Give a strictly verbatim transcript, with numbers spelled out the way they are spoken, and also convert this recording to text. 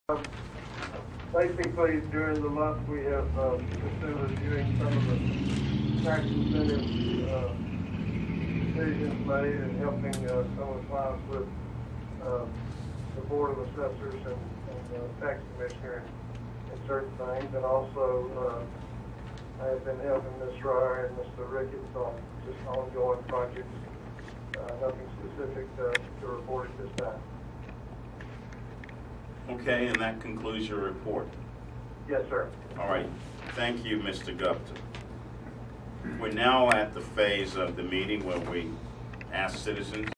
Um, Basically, during the month, we have uh, just been reviewing some of the tax incentive uh, decisions made and helping uh, some of the clients with uh, the Board of Assessors and, and uh, Tax Commissioner in, in certain things. And also, uh, I have been helping Miz Ryer and Mister Ricketts on just ongoing projects. Uh, nothing specific uh, to report at this time. Okay, and that concludes your report. Yes, sir. All right. Thank you, Mister Gupta. We're now at the phase of the meeting where we ask citizens